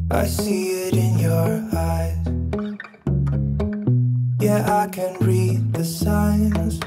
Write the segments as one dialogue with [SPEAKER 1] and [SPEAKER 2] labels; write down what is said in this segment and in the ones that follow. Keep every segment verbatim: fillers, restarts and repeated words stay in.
[SPEAKER 1] I see it in your eyes. Yeah, I can read the signs.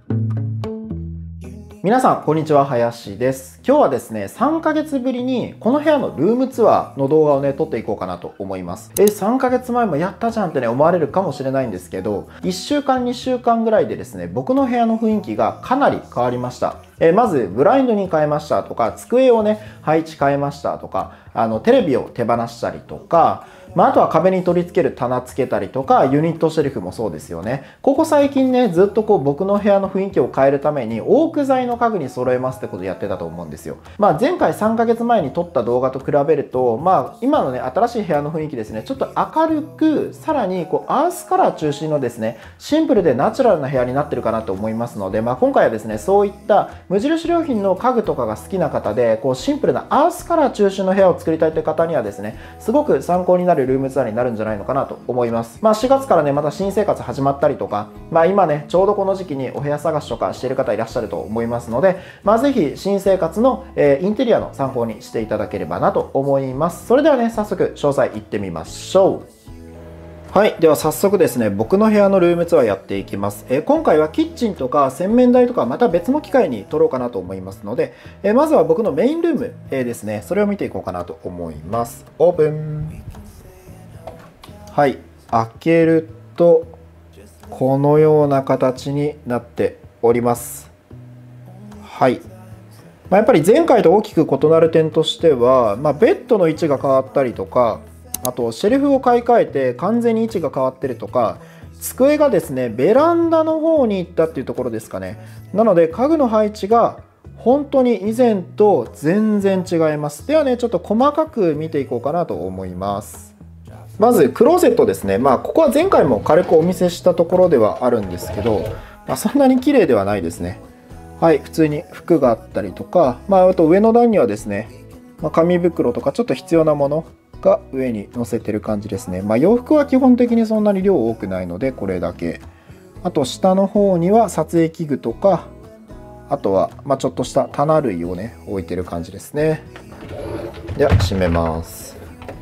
[SPEAKER 2] 皆さんこんにちは、林です。今日はですね、さんかげつぶりにこの部屋のルームツアーの動画をね撮っていこうかなと思います。えさんかげつまえもやったじゃんってね思われるかもしれないんですけど、いっしゅうかんにしゅうかんぐらいでですね、僕の部屋の雰囲気がかなり変わりました。えまずブラインドに変えましたとか、机をね配置変えましたとか、あのテレビを手放したりとか、まあ、あとは壁に取り付ける棚つけたりとか、ユニットシェルフもそうですよね。ここ最近ね、ずっとこう僕の部屋の雰囲気を変えるために、オーク材の家具に揃えますってことをやってたと思うんですよ。まあ前回さんかげつまえに撮った動画と比べると、まあ今のね、新しい部屋の雰囲気ですね、ちょっと明るく、さらにこうアースカラー中心のですね、シンプルでナチュラルな部屋になってるかなと思いますので、まあ今回はですね、そういった無印良品の家具とかが好きな方で、こうシンプルなアースカラー中心の部屋を作りたいという方にはですね、すごく参考になるルームツアーになるんじゃないのかなと思います。まあしがつからね、また新生活始まったりとか、まあ今ね、ちょうどこの時期にお部屋探しとかしている方いらっしゃると思いますので、まあぜひ新生活の、えー、インテリアの参考にしていただければなと思います。それではね、早速詳細いってみましょう。はい。では早速ですね、僕の部屋のルームツアーやっていきます。えー、今回はキッチンとか洗面台とかまた別の機会に撮ろうかなと思いますので、えー、まずは僕のメインルーム、えー、ですね、それを見ていこうかなと思います。オープン。はい。開けると、このような形になっております。はい。まあ、やっぱり前回と大きく異なる点としては、まあ、ベッドの位置が変わったりとか、あとシェルフを買い替えて完全に位置が変わってるとか、机がですねベランダの方に行ったっていうところですかね。なので家具の配置が本当に以前と全然違います。ではね、ちょっと細かく見ていこうかなと思います。まずクローゼットですね。まあここは前回も軽くお見せしたところではあるんですけど、まあ、そんなに綺麗ではないですね。はい、普通に服があったりとか、まあ、あと上の段にはですね、まあ、紙袋とかちょっと必要なものが上に載せてる感じですね。まあ、洋服は基本的にそんなに量多くないのでこれだけ。あと下の方には撮影器具とか、あとはまあちょっとした棚類をね置いてる感じですね。では閉めます。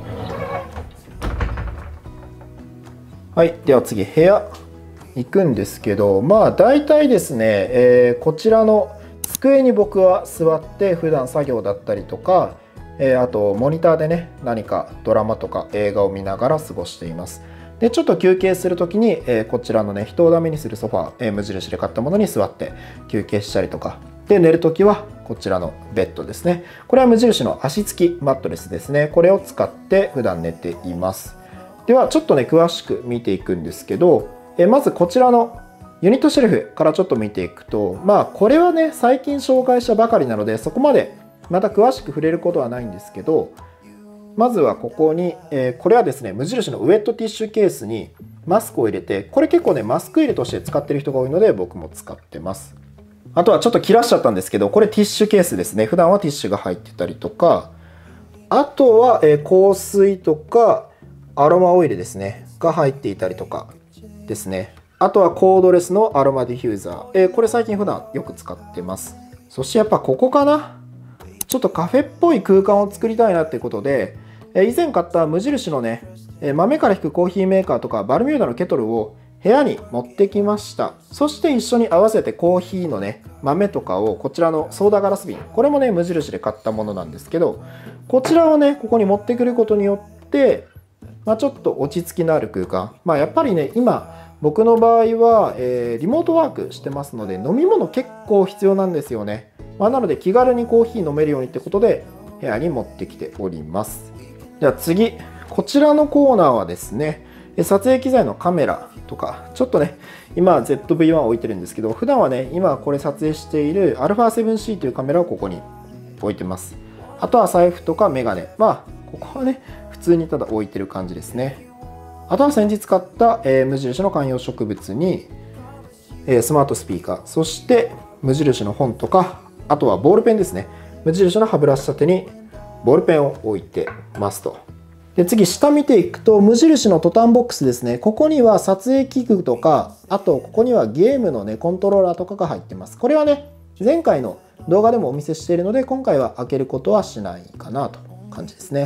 [SPEAKER 2] はい、では次部屋行くんですけど、まあ大体ですね、えー、こちらの机に僕は座って普段作業だったりとか、えー、あとモニターでね何かドラマとか映画を見ながら過ごしています。でちょっと休憩する時に、えー、こちらのね人をダメにするソファー、えー、無印で買ったものに座って休憩したりとかで、寝る時はこちらのベッドですね。これは無印の足つきマットレスですね。これを使って普段寝ています。ではちょっとね詳しく見ていくんですけど、えまずこちらのユニットシェルフからちょっと見ていくと、まあこれはね最近紹介したばかりなのでそこまでまた詳しく触れることはないんですけど、まずはここに、えー、これはですね無印のウェットティッシュケースにマスクを入れて、これ結構ねマスク入れとして使ってる人が多いので僕も使ってます。あとはちょっと切らしちゃったんですけど、これティッシュケースですね。普段はティッシュが入ってたりとか、あとは、えー、香水とかアロマオイルですねが入っていたりとかですね。あとはコードレスのアロマディフューザー、えー、これ最近普段よく使ってます。そしてやっぱここかな、ちょっとカフェっぽい空間を作りたいなっていうことで、えー、以前買った無印のね、えー、豆から引くコーヒーメーカーとかバルミューダのケトルを部屋に持ってきました。そして一緒に合わせてコーヒーのね豆とかをこちらのソーダガラス瓶、これもね無印で買ったものなんですけど、こちらをねここに持ってくることによってまあ、ちょっと落ち着きのある空間、まあ、やっぱりね今僕の場合は、えー、リモートワークしてますので飲み物結構必要なんですよね。まあ、なので気軽にコーヒー飲めるようにってことで部屋に持ってきております。では次、こちらのコーナーはですね撮影機材のカメラとか、ちょっとね今 ゼットブイワン 置いてるんですけど、普段はね今これ撮影している アルファセブンシー というカメラをここに置いてます。あとは財布とかメガネ、まあここはね普通にただ置いてる感じですね。あとは先日買った、えー、無印の観葉植物に、えー、スマートスピーカー、そして無印の本とか、あとはボールペンですね。無印の歯ブラシ立てにボールペンを置いてますと。で次下見ていくと無印のトタンボックスですね。ここには撮影器具とか、あとここにはゲームのねコントローラーとかが入ってます。これはね前回の動画でもお見せしているので今回は開けることはしないかなという感じですね。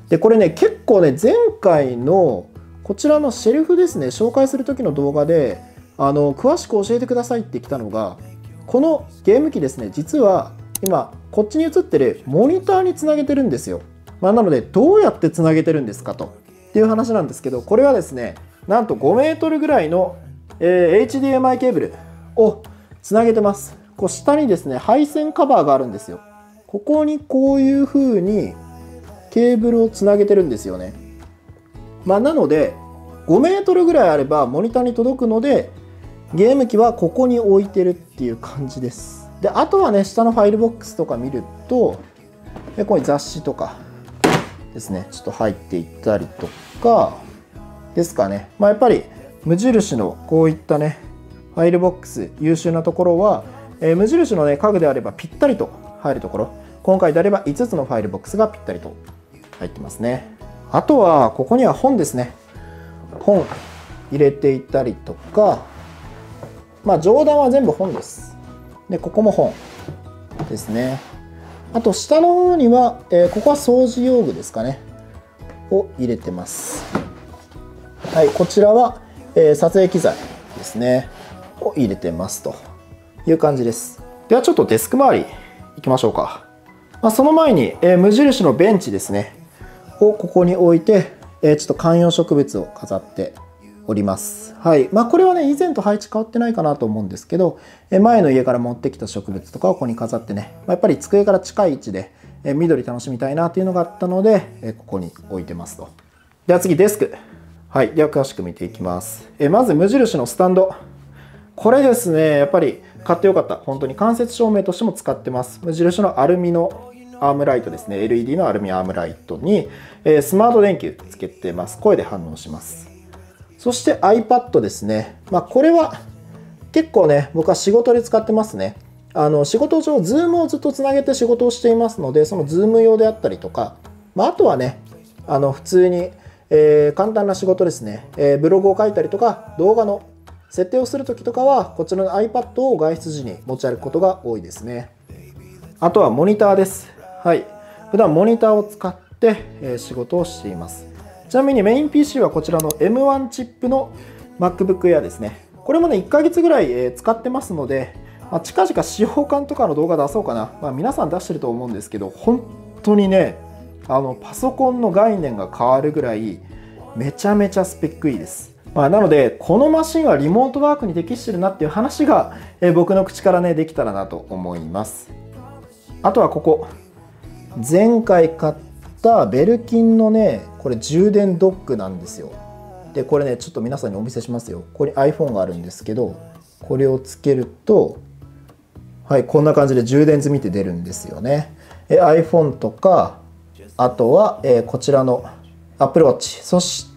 [SPEAKER 2] でこれね結構ね前回のこちらのシェルフですね紹介する時の動画であの詳しく教えてくださいって来たのがこのゲーム機ですね実は今こっちに映ってるモニターにつなげてるんですよ。まあ、なのでどうやってつなげてるんですかとっていう話なんですけどこれはですねなんとごメートルぐらいの、えー、エイチディーエムアイ ケーブルをつなげてます。こう下にですね配線カバーがあるんですよ。ここにこういう風にケーブルをつなげてるんですよね。まあ、なのでごメートルぐらいあればモニターに届くのでゲーム機はここに置いてるっていう感じです。であとはね下のファイルボックスとか見るとここに雑誌とかですねちょっと入っていったりとかですかね。まあ、やっぱり無印のこういったねファイルボックス優秀なところは、えー、無印のね家具であればぴったりと入るところ今回であればいつつのファイルボックスがぴったりと入ってますね。あとはここには本ですね。本入れていたりとかまあ上段は全部本です。でここも本ですね。あと下の方には、えー、ここは掃除用具ですかねを入れてます。はい、こちらは、えー、撮影機材ですねを入れてますという感じです。ではちょっとデスク周り行きましょうか。まあ、その前に、えー、無印のベンチですねをここに置いて、えー、ちょっと観葉植物を飾っております。はい。まあこれはね以前と配置変わってないかなと思うんですけど、えー、前の家から持ってきた植物とかをここに飾ってね、まあ、やっぱり机から近い位置で、えー、緑楽しみたいなっていうのがあったので、えー、ここに置いてますと。では次デスク。はい。では詳しく見ていきます。えー、まず無印のスタンド。これですねやっぱり買ってよかった。本当に間接照明としても使ってます。無印のアルミのアームライトですね。エルイーディー のアルミアームライトに、えー、スマート電球つけてます。声で反応します。そして iPad ですね。まあこれは結構ね僕は仕事で使ってますね。あの仕事上 Zoom をずっとつなげて仕事をしていますのでその Zoom 用であったりとか、まあ、あとはねあの普通に、えー、簡単な仕事ですね、えー、ブログを書いたりとか動画の設定をするときとかはこちらの iPad を外出時に持ち歩くことが多いですね。あとはモニターです。はい。普段モニターを使って、えー、仕事をしています。ちなみにメイン ピーシー はこちらの エムワン チップの MacBook Air ですね。これもねいっかげつぐらい、えー、使ってますので、まあ、近々使用感とかの動画出そうかな。まあ、皆さん出してると思うんですけど本当にねあのパソコンの概念が変わるぐらいめちゃめちゃスペックいいです。まあ、なのでこのマシンはリモートワークに適してるなっていう話が、えー、僕の口からねできたらなと思います。あとはここ前回買ったベルキンのねこれ充電ドックなんですよ。でこれねちょっと皆さんにお見せしますよ。これ iPhone があるんですけどこれをつけるとはいこんな感じで充電済みって出るんですよね。え iPhone とかあとは、えー、こちらの Apple Watch そして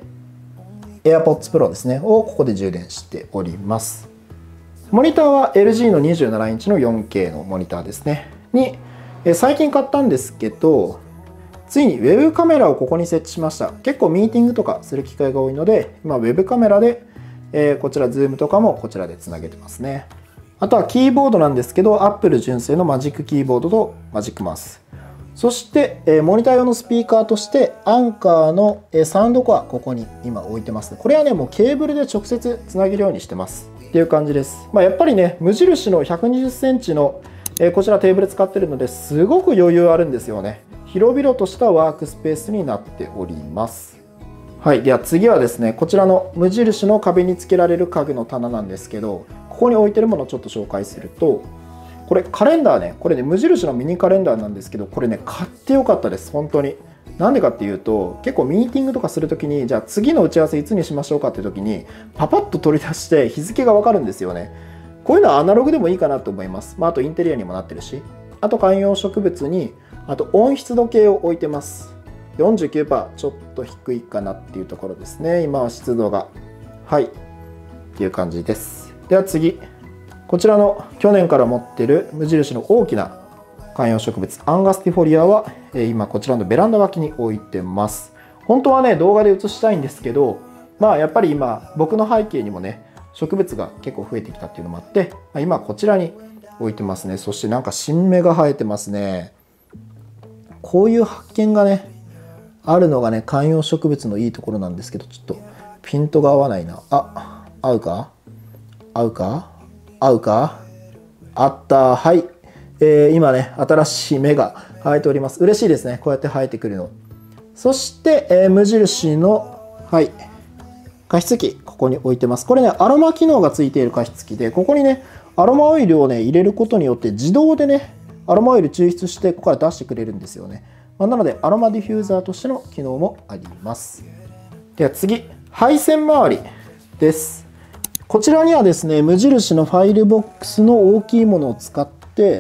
[SPEAKER 2] AirPods Pro ですねをここで充電しております。モニターは エルジー のにじゅうななインチの よんケー のモニターですねに最近買ったんですけどついにウェブカメラをここに設置しました。結構ミーティングとかする機会が多いので今ウェブカメラで、えー、こちら Zoom とかもこちらでつなげてますね。あとはキーボードなんですけど Apple 純正のマジックキーボードとマジックマウスそして、えー、モニター用のスピーカーとしてアンカーの、えー、サウンドコアここに今置いてますね。これはねもうケーブルで直接つなげるようにしてますっていう感じです。まあ、やっぱりね無印のひゃくにじゅっセンチのえー、こちらテーブル使ってるのですごく余裕あるんですよね。広々としたワークスペースになっております。はい、では次はですねこちらの無印の壁につけられる家具の棚なんですけどここに置いてるものをちょっと紹介するとこれカレンダーねこれね無印のミニカレンダーなんですけどこれね買ってよかったです本当に。なんでかっていうと結構ミーティングとかするときにじゃあ次の打ち合わせいつにしましょうかって時にパパッと取り出して日付がわかるんですよね。こういうのはアナログでもいいかなと思います。まあ、あとインテリアにもなってるし、あと観葉植物に、あと温湿度計を置いてます。よんじゅうきゅうパーセント、ちょっと低いかなっていうところですね。今は湿度が。はい。っていう感じです。では次。こちらの去年から持ってる無印の大きな観葉植物、アンガスティフォリアは、今こちらのベランダ脇に置いてます。本当はね、動画で映したいんですけど、まあやっぱり今、僕の背景にもね、植物が結構増えてきたっていうのもあって今こちらに置いてますね。そしてなんか新芽が生えてますね。こういう発見がねあるのがね、観葉植物のいいところなんですけど、ちょっとピントが合わないな。あ、合うか合うか合うかあった。はい。えー、今ね、新しい芽が生えております。嬉しいですね。こうやって生えてくるの。そして、えー、無印の、はい、加湿器、ここに置いてます。これね、アロマ機能がついている加湿器で、ここにね、アロマオイルをね、入れることによって自動でね、アロマオイル抽出して、ここから出してくれるんですよね。まあ、なので、アロマディフューザーとしての機能もあります。では次、配線周りです。こちらにはですね、無印のファイルボックスの大きいものを使って、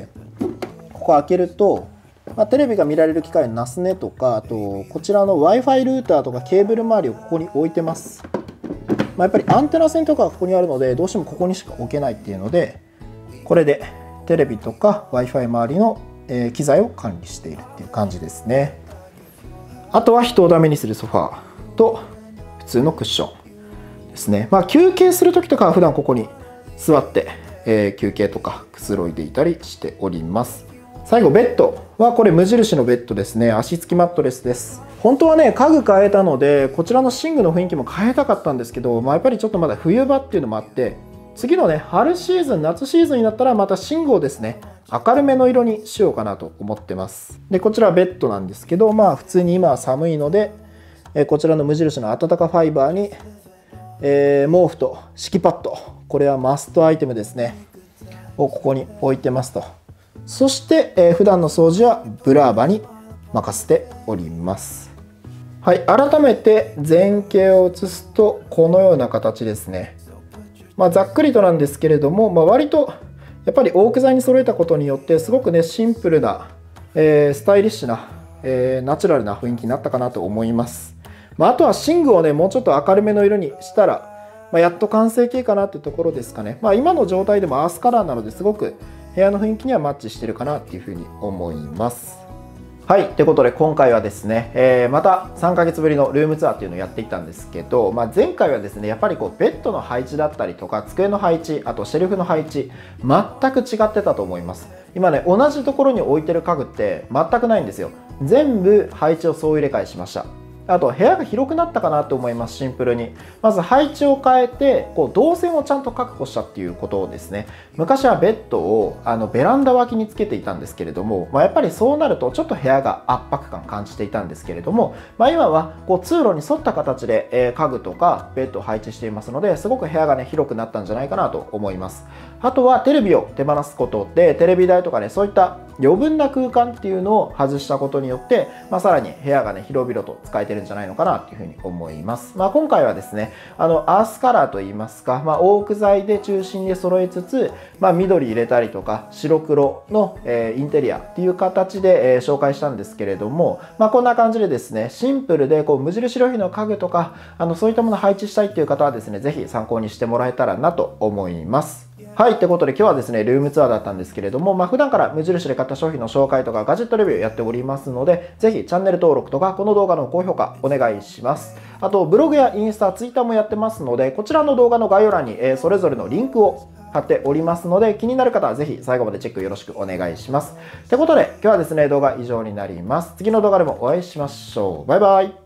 [SPEAKER 2] ここ開けると、まあ、テレビが見られる機械のナスネとか、あとこちらの Wi-Fi ルーターとかケーブル周りをここに置いてます。まあ、やっぱりアンテナ線とかがここにあるので、どうしてもここにしか置けないっていうので、これでテレビとか Wi-Fi 周りの機材を管理しているっていう感じですね。あとは人をダメにするソファーと普通のクッションですね。まあ、休憩する時とかは普段ここに座って、えー、休憩とかくつろいでいたりしております。最後ベッドはこれ無印のベッドですね。足つきマットレスです。本当はね家具変えたのでこちらの寝具の雰囲気も変えたかったんですけど、まあ、やっぱりちょっとまだ冬場っていうのもあって、次のね春シーズン夏シーズンになったらまた寝具をですね明るめの色にしようかなと思ってます。でこちらはベッドなんですけど、まあ普通に今は寒いので、えこちらの無印のあたたかファイバーに、えー、毛布と敷きパッド、これはマストアイテムですねをここに置いてますと。そして、えー、普段の掃除はブラーバに任せております。はい、改めて前景を映すとこのような形ですね。まあ、ざっくりとなんですけれども、まあ、割とやっぱりオーク材に揃えたことによってすごくねシンプルな、えー、スタイリッシュな、えー、ナチュラルな雰囲気になったかなと思います。まあ、あとは寝具をねもうちょっと明るめの色にしたら、まあ、やっと完成形かなっていうところですかね。まあ、今の状態でもアースカラーなのですごく部屋の雰囲気にはマッチしてるかなっていうふうに思います。はい、ということで今回はですね、えー、またさんかげつぶりのルームツアーっていうのをやっていったんですけど、まあ、前回はですねやっぱりこうベッドの配置だったりとか机の配置、あとシェルフの配置全く違ってたと思います。今ね同じところに置いてる家具って全くないんですよ。全部配置を総入れ替えしました。あと部屋が広くなったかなと思います。シンプルにまず配置を変えてこう動線をちゃんと確保したっていうことですね。昔はベッドをあのベランダ脇につけていたんですけれども、まあ、やっぱりそうなるとちょっと部屋が圧迫感感じていたんですけれども、まあ、今はこう通路に沿った形で、えー、家具とかベッドを配置していますので、すごく部屋がね広くなったんじゃないかなと思います。あとはテレビを手放すことでテレビ台とかねそういった余分な空間っていうのを外したことによって、まあ、さらに部屋がね広々と使えてるんじゃないのかなっていうふうに思います。まあ、今回はですねあのアースカラーといいますか、まあ、オーク材で中心で揃えつつ、まあ、緑入れたりとか白黒の、えー、インテリアっていう形で、えー、紹介したんですけれども、まあ、こんな感じでですねシンプルでこう無印良品の家具とかあのそういったものを配置したいっていう方はですねぜひ参考にしてもらえたらなと思います。はい、ということで今日はですね、ルームツアーだったんですけれども、まあ、普段から無印で買った商品の紹介とかガジェットレビューやっておりますので、ぜひチャンネル登録とかこの動画の高評価お願いします。あと、ブログやインスタ、ツイッターもやってますので、こちらの動画の概要欄に、えー、それぞれのリンクを貼っておりますので、気になる方はぜひ最後までチェックよろしくお願いします。ということで、今日はですね、動画以上になります。次の動画でもお会いしましょう。バイバイ。